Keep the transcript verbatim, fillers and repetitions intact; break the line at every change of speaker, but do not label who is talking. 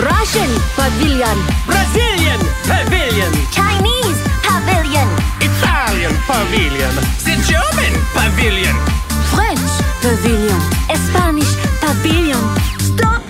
Russian pavilion.
Brazilian pavilion.
Chinese pavilion.
Italian pavilion. The German pavilion.
French pavilion. Spanish pavilion. Stop!